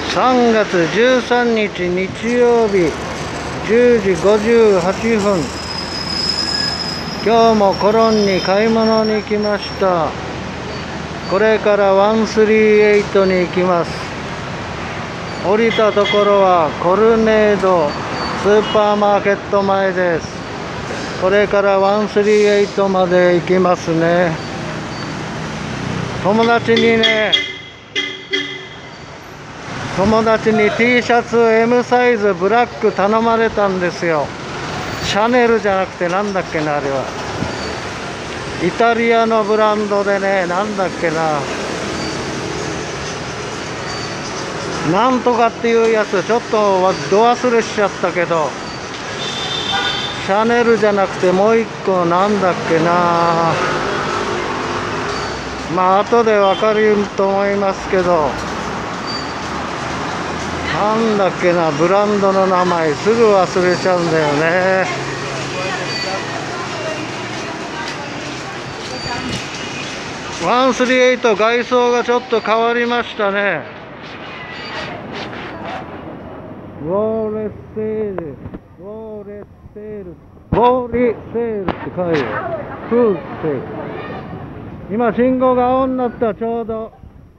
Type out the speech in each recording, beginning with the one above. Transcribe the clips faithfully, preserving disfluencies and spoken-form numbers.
さんがつじゅうさんにち日曜日じゅうじごじゅうはっぷん、今日もコロンに買い物に来ました。これからいちさんはちに行きます。降りたところはコルネードスーパーマーケット前です。これからいちさんはちまで行きますね。友達にね友達に T シャツ エム サイズブラック頼まれたんですよ。シャネルじゃなくてなんだっけな、あれはイタリアのブランドでね、なんだっけな、なんとかっていうやつ、ちょっとど忘れしちゃったけど、シャネルじゃなくてもう一個なんだっけな、まあ後でわかると思いますけど、なんだっけな、ブランドの名前すぐ忘れちゃうんだよね。いちさんはち外装がちょっと変わりましたね。ウォーレセールウォーレセールウォーリセールって書いてある。フーセール。今信号が青になった。ちょうど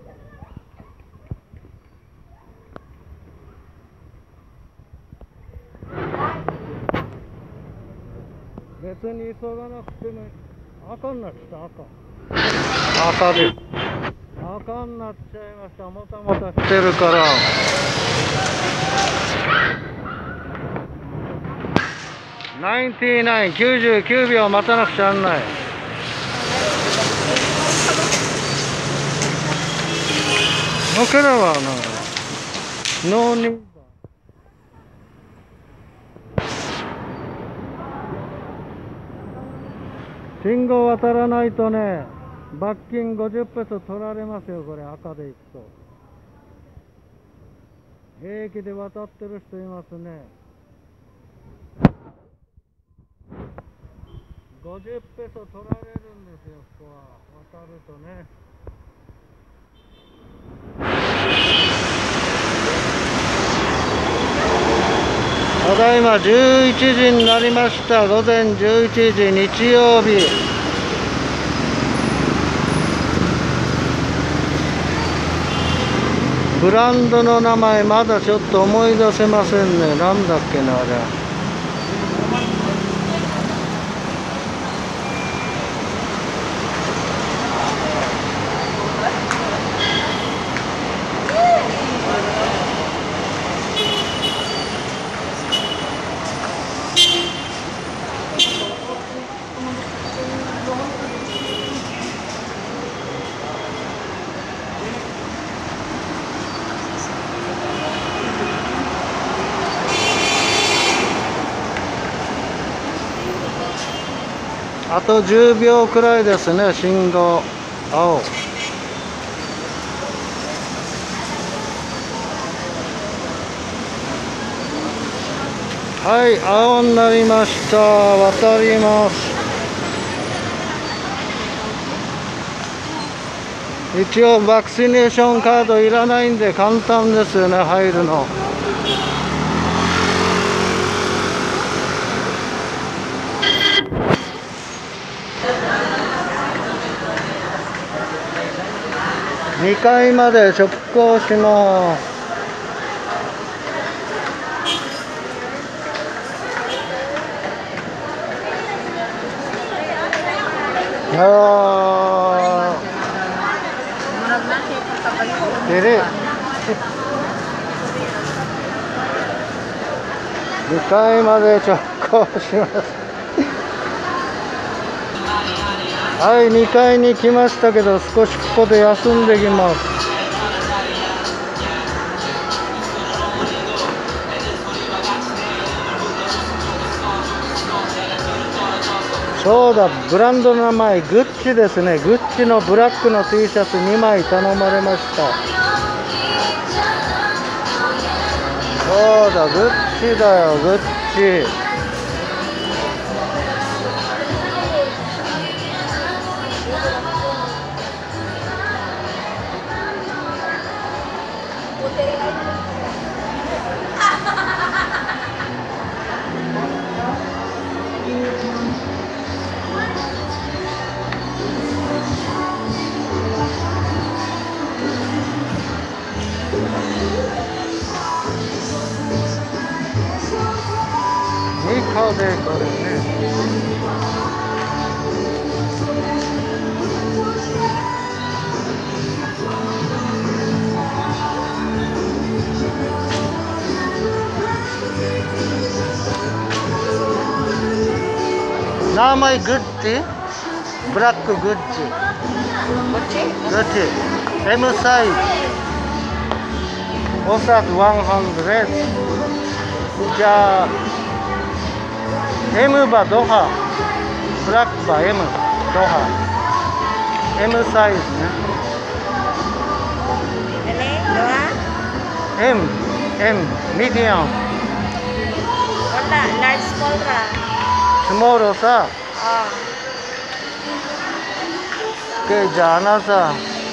別に急がなくても赤になっちゃった。赤赤です。赤になっちゃいました。もたもたしてるから。ナインティナイン、きゅうじゅうきゅうびょう待たなくちゃなんない。のければなノーニー信号渡らないとね、罰金ごじゅっペソ取られますよ。これ赤で行くと。平気で渡ってる人いますね。ごじゅっペソ取られるんですよ。ここは渡るとね。ただいまじゅういちじになりました。午前じゅういちじ、日曜日。ブランドの名前まだちょっと思い出せませんね。なんだっけな、あれ。あとじゅうびょうくらいですね。信号青。はい、青になりました。渡ります。一応バクシネーションカードいらないんで簡単ですよね、入るの。にかいまで直行します。あーでねにかいまで直行します。はい、にかいに来ましたけど、少しここで休んできます。そうだ、ブランドの名前グッチですね。グッチのブラックの T シャツにまい頼まれました。そうだ、グッチだよ、グッチ。 Putih こでこれね。名前グッチ、ブラックグッチ、 こっち？ グッチ、M サイズ、おそらくひゃく。じゃあ、M バドハ、ブラックバ M、ドハ、M サイズね。 Ini doa? M、M、ミディアム、 Wala, large small ra. スモールさ、 Oh. OK、じゃああなた。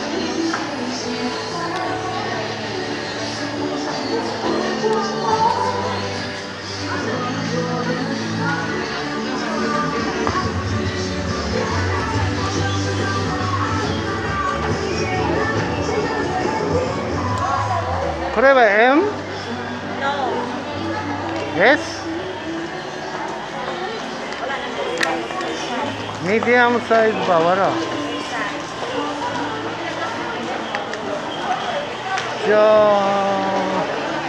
これは M？ No. S？ ミディアムサイズばわら。じゃあ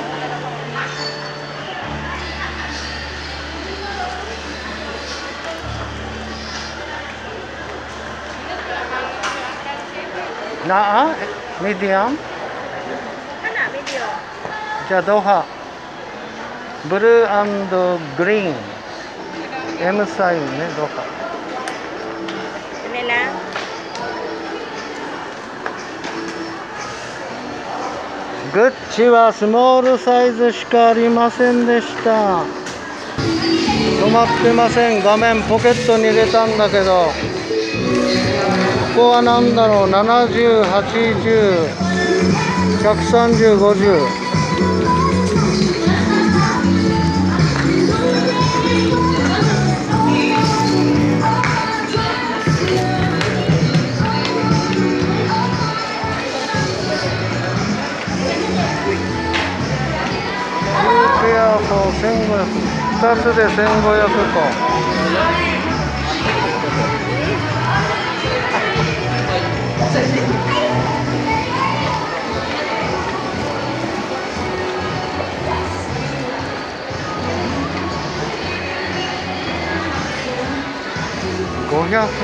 なあミディアム？ Kana video? じゃあドハブルー&グリーン M サイズね、ドハ。 Ini lang. グッチはスモールサイズしかありませんでした。止まってません。画面ポケットに入れたんだけど、ここは何だろう、ななじゅう、はちじゅう、ひゃくさんじゅう、ごじゅう。ペアフォーせんごひゃく、ふたつでせんごひゃく個。ごひゃくオンリー。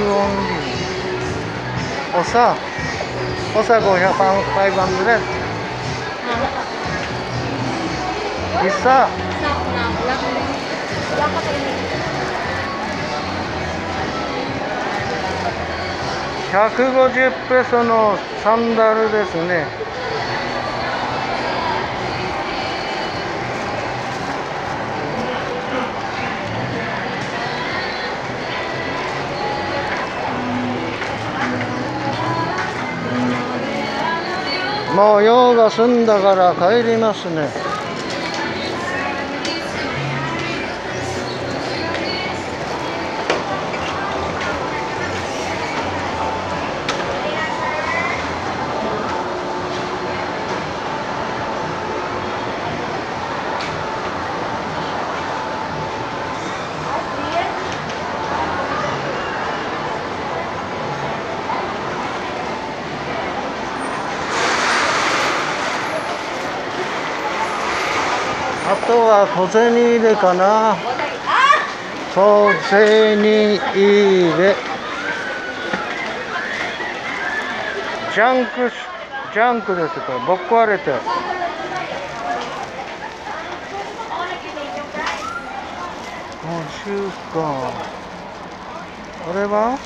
おさ、おさごひゃく、ごひゃく。Isa.ひゃくごじゅうペソのサンダルですね。もう用が済んだから帰りますね。あとは小銭入れかな。小銭入れ。ジャンク、ジャンクですか。ぶっ壊れて。ごじゅうか。これは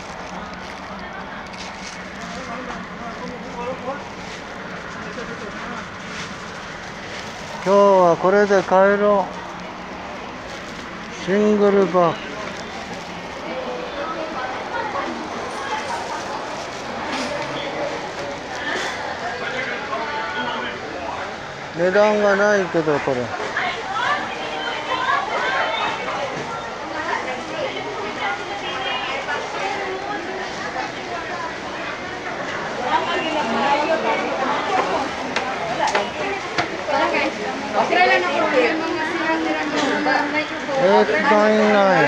今日はこれで帰ろう。シングルバー。値段がないけどこれ。 Okay lang ako. Yung mga sira-sira mo. えーっと、ないない。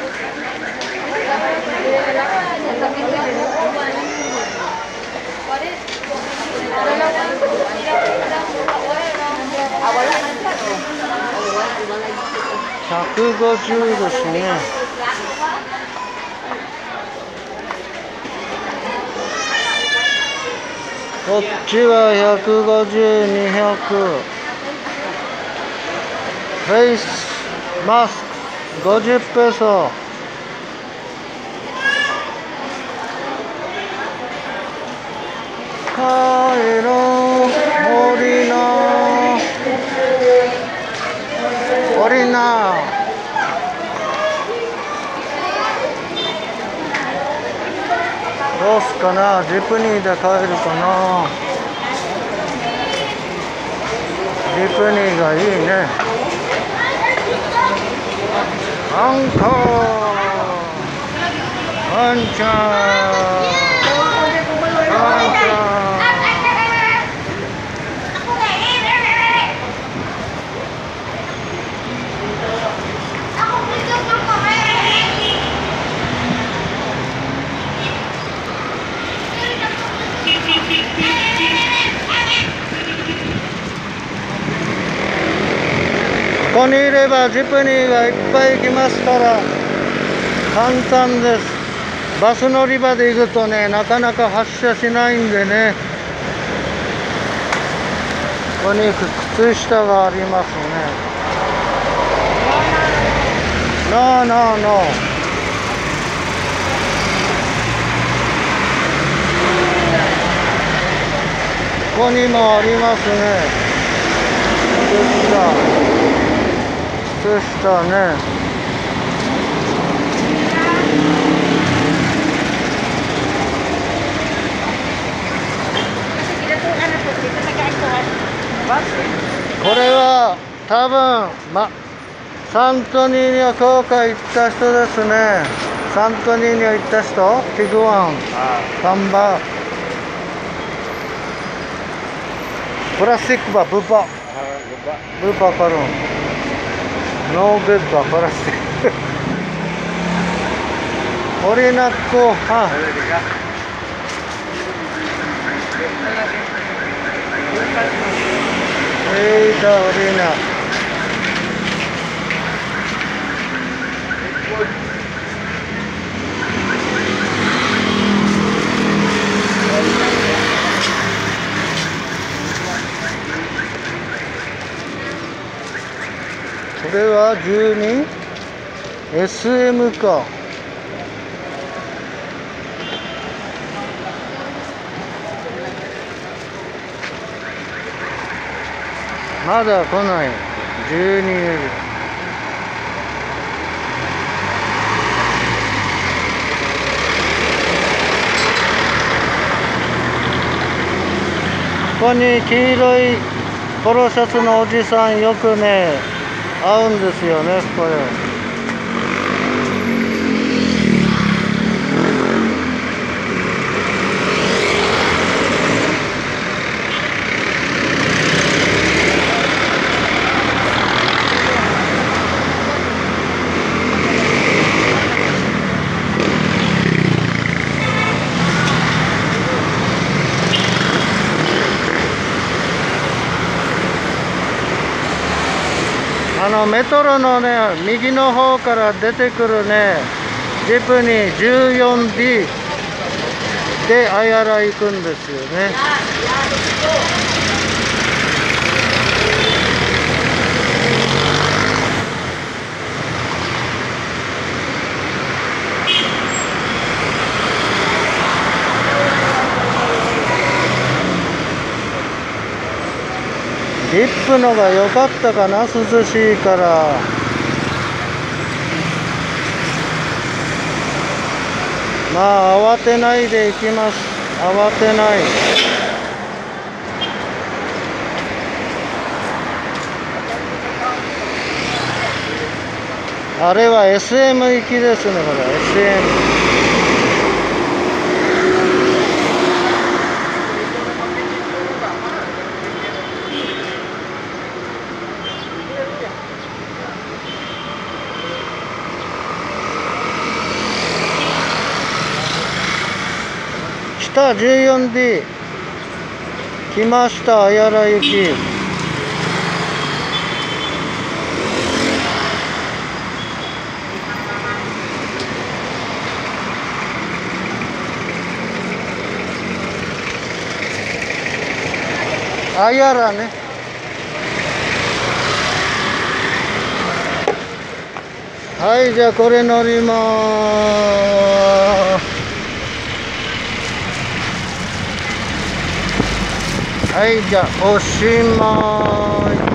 ひゃくごじゅうですね。こっちはひゃくごじゅう、にひゃく。フェイスマスクごじゅっペソ。帰ろう、降りな降りな。どうすかな、ジプニーで帰るかな。ジプニーがいいね。アンコーワンちゃんワンちゃん。ここにいればジプニーがいっぱい来ますから簡単です。バス乗り場で行くとね、なかなか発車しないんでね。ここに靴下がありますね。ノーノーノー。ここにもありますね。靴下。靴下ね。これは多分、ま、サントニーニョ教会行った人ですね。サントニーニョ行った人、ティグワン、サンバ、プラスチックバ、ブパ、ブパカルン、ノーベッド、プラスチック。オリナッコ、は。えーと、オリナ。これはじゅうに エスエム か。まだ来ない。じゅうにエル。ここに黄色いポロシャツのおじさんよくね会うんですよね、これ。あのメトロのね右の方から出てくるねジプニー じゅうよんビー でアヤラ行くんですよね。リップのが良かったかな、涼しいから。まあ慌てないで行きます。慌てない。あれは エスエム 行きですね、これ エスエム。 さあ じゅうよんディー 来ました。綾良行き。綾良ね。はい、じゃあこれ乗りまーす。はい、じゃあおしまい。